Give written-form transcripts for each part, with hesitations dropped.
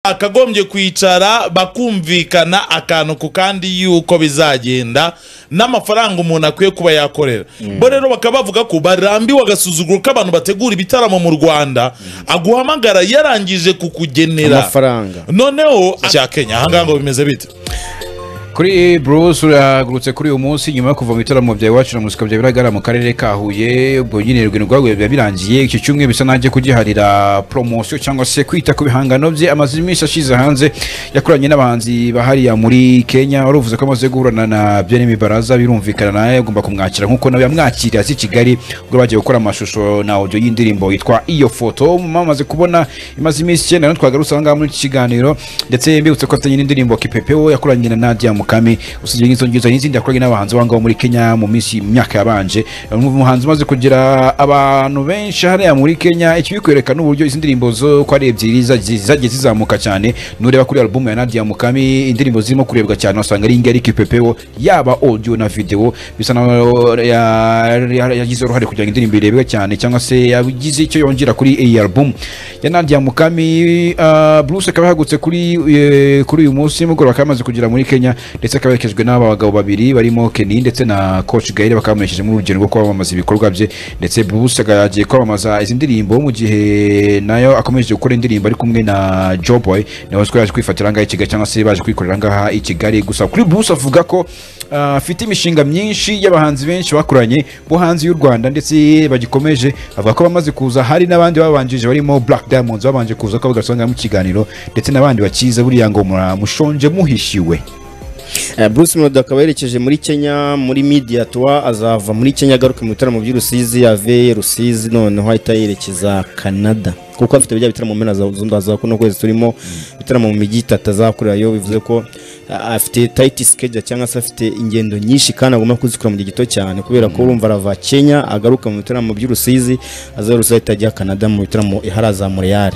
akagombye kwicara bakumvikana akantu ku kandi yuko bizagenda n'amafaranga umuntu akwiye kuba yakorera bo rero bakaba bavuga ko barambiwe agasuzuguro k'abantu bategura ibitaramo mu Rwanda aguhamagara yarangije kukugenera amafaranga noneho cya Kenya ahangaha ngo bimeze bite kuri Bruce uragurutse kuri uyu munsi nyuma yo kuva mu bitaramo bya Iwacu na muzika bya biragara mu karere ka Huye ubwo nyine rugendo rwaguye birangiye iki cyumwe bisa naje kugiharira promotion cyangwa se kwita ku bihangano bye amazimisi ashize hanze yakoranye n'abahanzi bahariya muri Kenya waruvuze ko amaze guhurana na Byenemi Baraza birumvikana naye agomba kumwakira nkuko nawe yamwakiriye azi Kigali ubwo bagiye gukora amashusho na audio y'indirimbo yitwa Iyo Foto mamaze kubona imazimisi cyane twagarutse ahangaha muri iki kiganiro ndetse mbibutse ko atanye n'indirimbo Kipepeo yakoranye na Nadia Kami usije ngizo n'izindi yakoranye n'abahanzi bangaho muri Kenya mu myaka yabanje umuhanzi maze kugira abantu benshi hariya muri Kenya ikibikwerekana uburyo izi ndirimbo zo ko ari ebyiri zagiye zizamuka cyane nureba kuri album ya Nadia Mukami indirimbo zirimo kurebwa cyane wasanga ari ingari Kipepeo yaba audio na video bisa naho yagize uruhare kugira ngo indirimbo irebwe cyane cyangwa se yagize icyo yongera kuri iyi album ya Nadia Mukami Bruce akaba yahagutse kuri uyu munsi mugoro bakamaze kugira muri Kenya ndetse akaberekejwe n'aba bagabo babiri barimo Kenny ndetse na Coach Gaire bakamumenyesheje muri urugendo rwo kwamamaza ibikorwa bye ndetse Bruce agagiye kwamamaza izi ndirimbo mu gihe nayo akomeje gukora indirimbo ari kumwe na Joboy nawe yaje kwifatira ngaha i Kigali cyangwa se baje kwikorera ngaha i Kigali gusa kuri Bruce avuga ko afite imishinga myinshi y'abahanzi benshi bakoranye bo hanze y'u Rwanda ndetse bagikomeje avuga ko bamaze kuza hari n'abandi babanjije barimo Black Diamonds babanje kuza ko bagasanga mu kiganiro ndetse n'abandi bakiza buriya ngo mushonje muhishiwe Bruce Melody akaba yerekeje muri Kenya muri media tour azava muri Kenya agaruka mu bitaramo by'Urusizi yave Rusizi noneho ahita yerekeza Canada kuko afite bijya bitaramo mu mpera za kuno kwezi turimo bitaramo mu mijyi atazakorerayo bivuze ko afite tight schedule cyangwa se afite ingendo nyinshi kandi agomba kuzikora mu gihe gito cyane kubera ko urumva arava Kenya agaruka mu bitaramo by'Urusizi azarusa ahita Canada mu bitaramo iharaza Montreal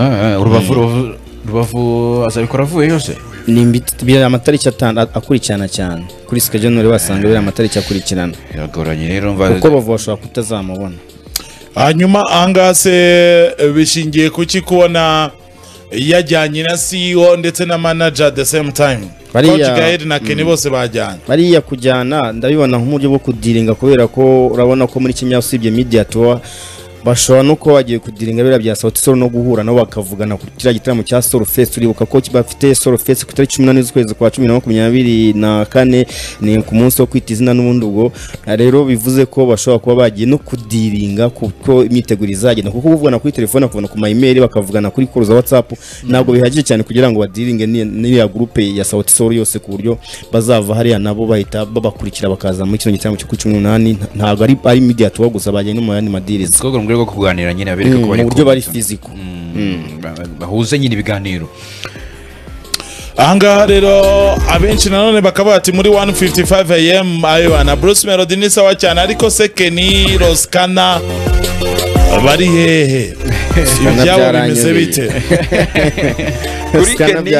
Rubavu azabikora avuye yose ni amatariki akurikirana cyane kuri schedule wasanga bira amatariki akurikirana yagoranye rero kuko bavuga bashobora kutazamubona hanyuma angase bishingiye kuki kubona yajyanye na CEO ndetse na manager at the same time Coach Gaire na Kenny bose bajyanye bariya kujyana ndabibona nk'umuryo bwo kudiringa kubera ko urabona ko muri Kenya usibye media tour bashobora nuko bagiye kudiringa bira bya Sauti Sol no guhura nabo bakavugana ku kira gitaramo cya Soul Fest uribuka ko bafite Soul Fest ku tariki 18 z'ukwezi kwa 2024 ni ku munsi wo kwita izina n'ubundi ubwo rero bivuze ko bashobora kuba bagiye no kudiringa kuko imiteguro izagenda kuko buvugana kuri telefone akavuna ku email bakavugana kuri call za WhatsApp ntabwo bihagije cyane kugira ngo badiringe n'iya groupe ya Sauti Sol yose ku buryo bazava hariya nabo bahita babakurikira bakaza muri kino gitaramo cyo ku 18 ntabwo ari media tour gusa bagiye no mu yandi madiriza rwo kuganira nyine abereka ko bari buryo bari physical bahuze nyine ibiganiro ahangaha rero abenshi nanone bakaba bati muri 1:55 am ayo na Bruce Melody ni sawa cyane ariko se Kenny Roskana bari hehe ibyabo bimeze bite kuri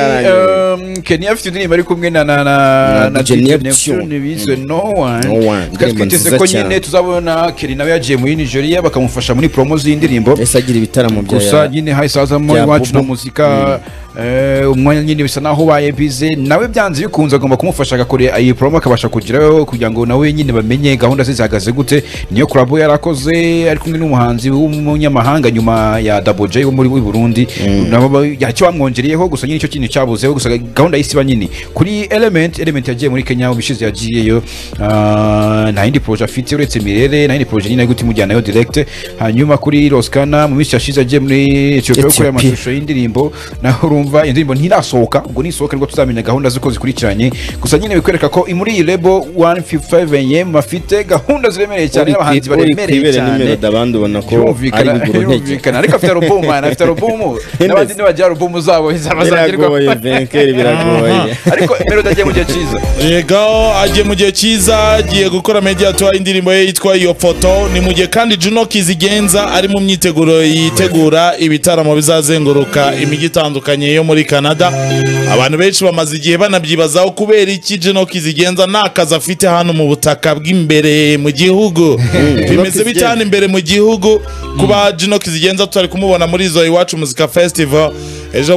Kenny afite indirimbo ari kumwe na Neptune bizwe no one twiteze ko nyine tuzabona Kenny nawe yagiye muri Nigeria bakamufasha muri promo z'indirimbo ese agira ibitaramo bya gusa nyine haisazamo Iwacu na muzika umwanya nyine bisa naho baye bize nawe byanze bikunze agomba kumufasha agakora iyi promo akabasha kugirayo kugira ngo nawe nyine bamenye gahunda ze zihagaze gute niyo collab yarakoze ari kumwe n'umuhanzi w'umunyamahanga nyuma ya Double J wo muri Burundi nabo yacyo bamwongereyeho gusa nyine icyo kintu cyabuzeho gusa gahunda y'isiba nyine kuri element yagiye muri Kenya ubishize yagiyeyo na indi project afite uretse Mirere na indi project nyine guti mujyana yo direct hanyuma kuri Roskana mu minsi yashize agiye muri Icyo gukora amashusho y'indirimbo naho urumva indirimbo ntirasohoka ubwo nisohoka rwo tuzamenya gahunda ziko zikurikiranye gusa nyine bikwereka ko muri iyi label 1:55 am bafite gahunda ziremereye cyane abahanzi baremereye cyane abandi ubona ko ari biguruntekana ariko afite album n'abandi n'abajya album zabo zabazagerwa biragoye ariko Melody agiye mu gihe cyiza yego agiye mu gihe cyiza agiye gukora media tour indirimbo ye yitwa Iyo Foto ni mu gihe kandi Juno Kizigenza ari mu myiteguro yitegura ibitaramo bizazenguruka imijyi itandukanye yo muri Canada abantu benshi bamaze igihe banabyibazaho kubera iki Juno Kizigenza nakaza afite hano mu butaka bw'imbere mu gihugu bimeze bitane imbere mu gihugu kuba Juno Kizigenza tutari kumubona muri zo Iwacu Muzika Festival ejo bundi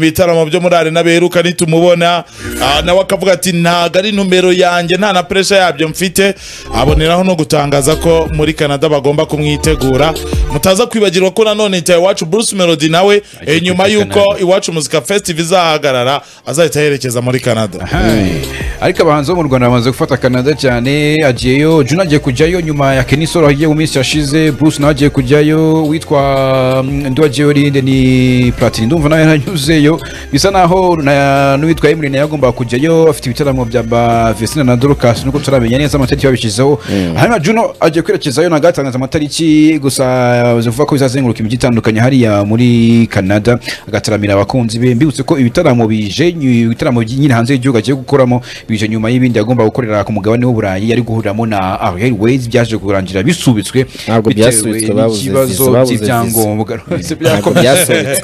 bitaramo byo muri Arena beruka nitumubona nawe akavuga ati ntago ari numero yanjye nta na pressure yabyo mfite aboneraho no gutangaza ko muri Canada bagomba kumwitegura mutaza kwibagirwa ko nanone Iwacu Bruce Melody nawe nyuma yuko Iwacu Music Festival izahagarara azahita yerekeza muri Canada ariko abahanzi bo mu Rwanda bamaze gufata Canada cyane agiyeyo Juna agiye kujyayo nyuma ya Kenisoro agiye mu minsi yashize Bruce nawe agiye kujyayo witwa Ndwagiyeyo Linde ni Platini ndumva nawe yaranyuzeyo bisa naho n'uwitwa Emily nawe yagomba kujyayo afite ibitaramo bya Vestina na Dorcas nuko turamenya neza amatariki babishizeho hanyuma Juno agiye kwerekezayo na gatangaza amatariki gusa bavuga ko bizazenguruka imijyi itandukanye hariya muri Canada agataramira abakunzi be mbibutse ko ibitaramo ibitaramo nyine hanze y'igihugu agiye gukoramo bije nyuma y'ibindi agomba gukorera ku mugabane w'Uburayi yari guhuriramo na Airways byaje kurangira bisubitswe ntabwo byasubitswe ikibazo cy'ibyangombwa byasubitswe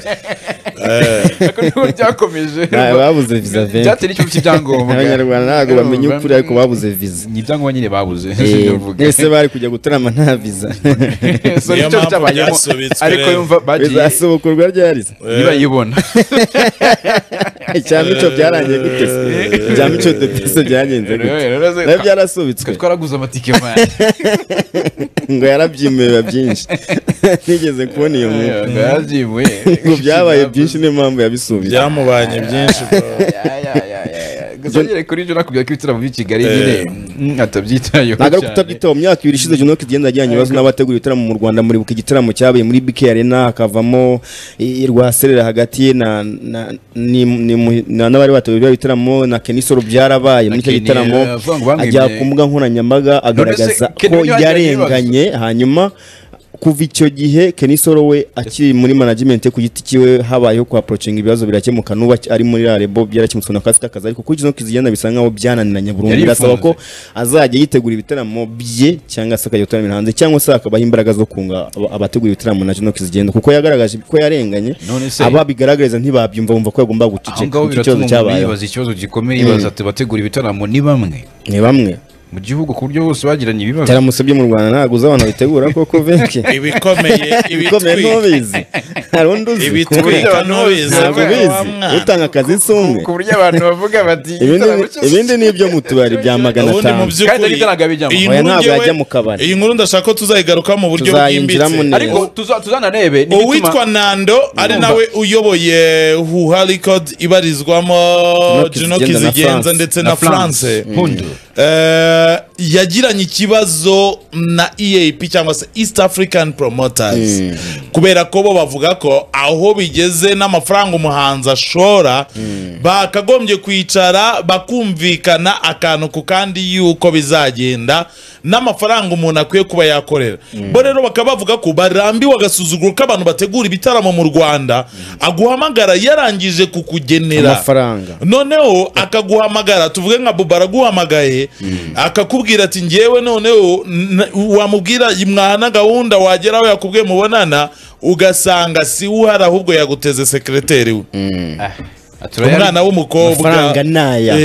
byakomeje babuze visa byatera icyo cy'ibyangombwa abanyarwanda ntabwo bamenye ukuri ariko babuze visa ni ibyangombwa nyine babuze ese bari kujya gutarama nta visa ariko yumva bagiye bizasubukurwa ryari nibayibona icyamico byarangiye gute icyamico depese byagenze gute nayo byarasubitswe twaraguze amatike mani ngo yarabyimiwe byinshi nigeze kubona iyo nkuru yarabyimuye ngo byabaye byinshi niyo mpamvu yabisubitse byamubanye byinshi gusa nyine kuri Juna kubwira ko ibitaramo by'i Kigali nyine atabyitayeho ntabwo ari kutabyitaho mu myaka ibiri ishize Juna igenda ajyanye ibibazo n'abategura ibitaramo mu Rwanda muri buka igitaramo cyabaye muri BK Arena hakavamo Rwaserera hagati ye n'abari bategura ibitaramo na Kenisoro byarabaye muri icyo gitaramo ajya ku mbuga nkoranyambaga agaragaza ko yarenganye hanyuma kuva icyo gihe Kenisoro we akiri muri management ku giti kiwe habayeho kwa approaching ibibazo birakemuka nuba ari muri RWANDA byarakemutse nakafite akazi ariko kuri Juna kizigenda bisa nkaho byananiranye burundu birasaba ko azajya yitegura ibitaramo bye cyangwa se akajya gutaramira hanze cyangwa se akabaha imbaraga zo kunga abategura ibitaramo na Juna kizigenda kuko yagaragaje ko yarenganye aba bigaragariza ntibabyumva bumva ko yagomba guceceka ikibazo cyabaye ikibazo gikomeye ibaza ati bategura ibitaramo ni bamwe mu gihugu ku buryo bose bagiranye ibibazo cyaramusabye mu Rwanda ntago uzabana bitegura koko venke ibikomeye ntubizi harundi uzi ibitwika ntubizi utanga akazi sumwe ku buryo abantu bavuga bati ibindi nibyo mu tubari bya 500 kandi bitaraga bijyamo ntabwo yajya mu kabari iyi nkuru ndashaka ko tuzayigaruka mu buryo bwimbitse ariko tuzanarebe uwitwa Nando ari nawe uyoboye Huha Record ibarizwamo Juno Kizigenza ndetse na France yagiranye ikibazo na EAP cyangwa se East African Promoters kubera ko bo bavuga ko aho bigeze n'amafaranga umuhanzi ashora bakagombye kwicara bakumvikana akantu ku kandi yuko bizagenda n'amafaranga umuntu akwiye kuba yakorera bo rero bakaba bavuga ko barambiwe agasuzuguro k'abantu bategura ibitaramo mu Rwanda aguhamagara yarangije kukugenera amafaranga noneho akaguhamagara tuvuge nka Bubara guhamagaye akakubwira ati ngewe noneho wamubwira imwana gahunda wageraho yakubwiye mubonana ugasanga si uhari ahubwo yaguteze sekreteri we umwana w'umukobwa amafaranga naya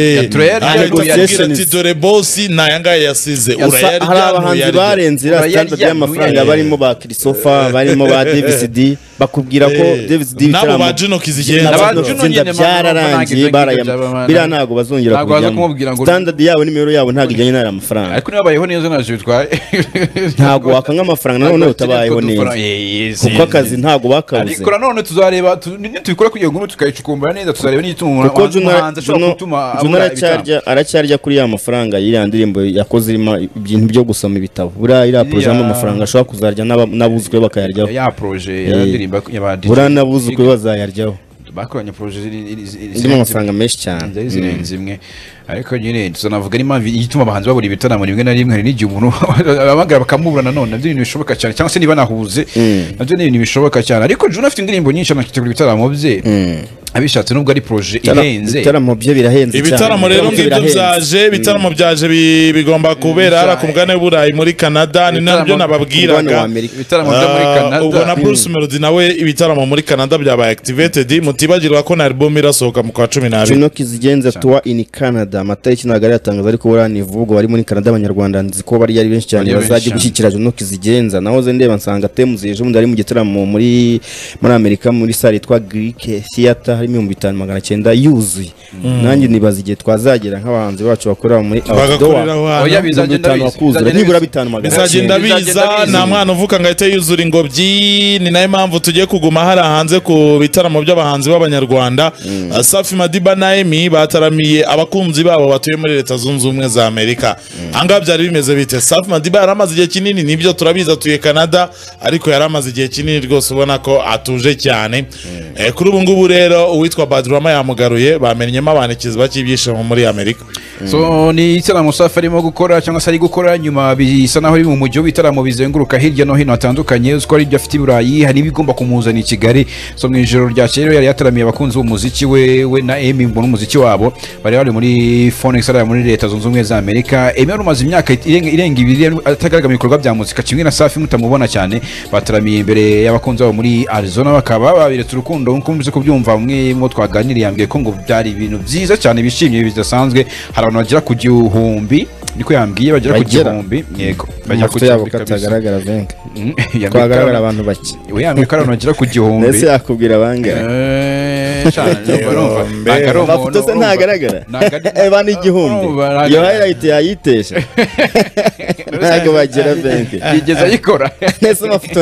ati dore bosi naya ngaya yasize hari abahanzi barenze standard y'amafaranga barimo ba Christopher barimo ba DVCD bakubwira ko DVCD nabo ba Juno Kizigenza byararangiye bira ntago bazongera kujya standard yabo nimero yabo ntago ijyanye n'aya mafaranga ariko nabayeho neza naje bitwaye ntago wakanga amafaranga none utabayeho neza kuko akazi ntago bakabuze ariko none tuzareba tubikora kugira ngo tukayicukumbura neza tuzareba n'ituma umuhanzi ashobora gutuma aracyarya kuri ya mafaranga y'iriya ndirimbo yakoze irimo ibintu byo gusoma ibitabo buriya iriya proje amafaranga ashobora kuzarya n'abuzukwe bakayaryaho ya proje ya ndirimbo y'abadije buriya n'abuzukwe bazayaryaho bakoranye proje irimo amafaranga menshi cyane zirenze imwe ariko nyine tuzanavuga n'impamvu ituma abahanzi babura ibitaramo rimwe na rimwe hari n'igihe umuntu abagara bakamubura nanone nabyo ibintu bishoboka cyane cyangwa se niba nahuze nabyo ni ibintu bishoboka cyane ariko Juno afite indirimbo nyinshi anakitegura ibitaramo bye abishatse nubwo ari proje ihenze ibitaramo bye birahenze cyane ibitaramo rero ngibyo byaje ibitaramo byaje bigomba kubera ara ku mugane w'Uburayi muri Canada ni nabyo nababwiraga ibitaramo byo muri Canada ubwo na Bruce Melody nawe ibitaramo muri Canada byabaye activated mutibagirwa ko na album irasohoka mu kwa 12 Juno Kizigenza tour in Canada amatariki nagari yatangaza ariko burani vugo bari muri Canada abanyarwanda nzi ko bari yari benshi cyane bazajya gushyikira Juno Kizigenza naho ze ndeba nsanga temuze ejo bundi ari mu gitaramo muri Amerika muri salle yitwa Greek Theater ari 5900 yuzuye nanjye nibaza igihe twazagera nk'abahanzi bacu bakora muri bagakorera oya bizagenda nibura 5500 bizagenda biza nta mwana uvuka ngo ahite yuzura ingobyi ni nayo mpamvu tugiye kuguma hari hanze ku bitaramo by'abahanzi b'abanyarwanda Safi Madiba na Emi bataramiye abakunzi babo batuye muri Leta Zunze Ubumwe za Amerika anga byari bimeze bite Safi Madiba yaramaze igihe kinini nibyo turabiza tuye Canada ariko yaramaze igihe kinini rwose ubona ko atuje cyane kuri ubu ngubu rero uwitwa Badrama yamugaruye bamenyemo abanekizi bakibyishimo muri Amerika so ni itaramo Safi arimo gukora cyangwa se ari gukora nyuma bisa naho ari mu mujyi w'itaramo bizenguruka hirya no hino hatandukanye uziko ari ibyo afite i Burayi hari ibigomba kumuzana i Kigali so mu ijoro rya kera yari yataramiye abakunzi b'umuziki we na Emi mbona umuziki wabo bari muri Phoenix ari muri Leta Zunze Ubumwe za Amerika Emi yarumaze imyaka irenga ibiri atagaragara mu bikorwa bya muzika kimwe na Safi mutamubona cyane bataramiye imbere y'abakunzi babo muri Arizona bakaba babiretse urukundo nkuko muzi kubyumva umwe mu twaganiriye yambwiye ko ngo byari ibintu byiza cyane bishimye bidasanzwe hari abantu bagera ku gihumbi niko yambwiye bagera ku gihumbi yego bagera ku gihumbi katagaragara venga twagaragara abantu bake we yambwiye ko abantu bagera ku gihumbi ese yakubwira bangahe amafoto se ntagaragara bani igihumbi iyo highlight yayitesha ntago bagera venga yigeze ayikora nese amafoto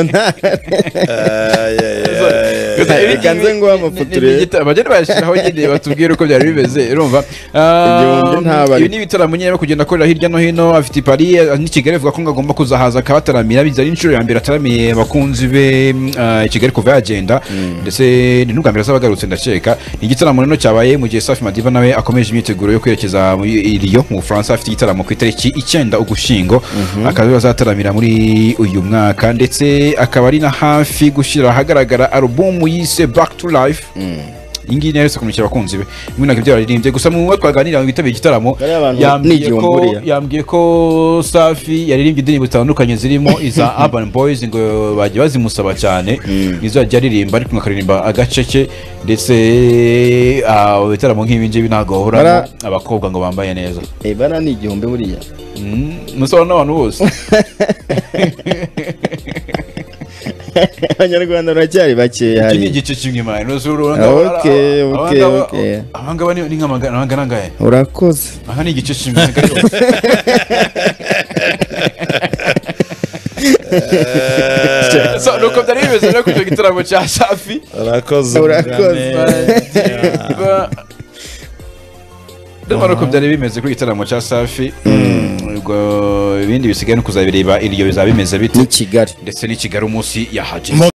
kanze ngo amafoto bagenda bayashiraho nyine batubwira uko byari bimeze urumva ibi ni bitaramo nyine kugenda akorera hirya no hino afite Paris ni Kigali avuga ko ngagomba kuzahaza akabataramira bizari inshuro ya mbere ataramiye abakunzi be i Kigali kuva yagenda ndetse ni n'ubwambere azabagarutse ndakeka ni igitaramo rero cyabaye mu gihe Safi Madiba nawe akomeje imyiteguro yo kwerekeza muri Rio mu France afite igitaramo ku itariki 9 Ugushyingo akaza azataramira muri uyu mwaka ndetse akaba ari na hafi gushyira ahagaragara album yise Back to Life ingi nese kumukira abakunzi be bimwe nabyo byaririmbye gusa mu twaganira mu bitabye igitaramo yambwiye ko Safi yaririmbye indirimbo zitandukanye zirimo iza Urban Boys ngo bagiye bazimusaba cyane izo yajya aririmba ariko akaririmba agaceke ndetse bitaramo nk'ibi ngibi ntago bahoramo abakobwa ngo bambaye neza bana ni igihumbi buriya musaba n'abantu bose abanyarwanda baracyari bakeya hari igice kimwe mane okay abangaba ni nk'amagana ngahe urakoze aha ni igice kimwe so nuko byari bimeze no kujya gitaramo cya Safi urakoze ndumva nuko byari bimeze kuri gitaramo cya Safi ibindi bisigaye no kuzabireba iriyo bizaba bimeze bite ni Kigali ndetse ni Kigali umunsi yahaje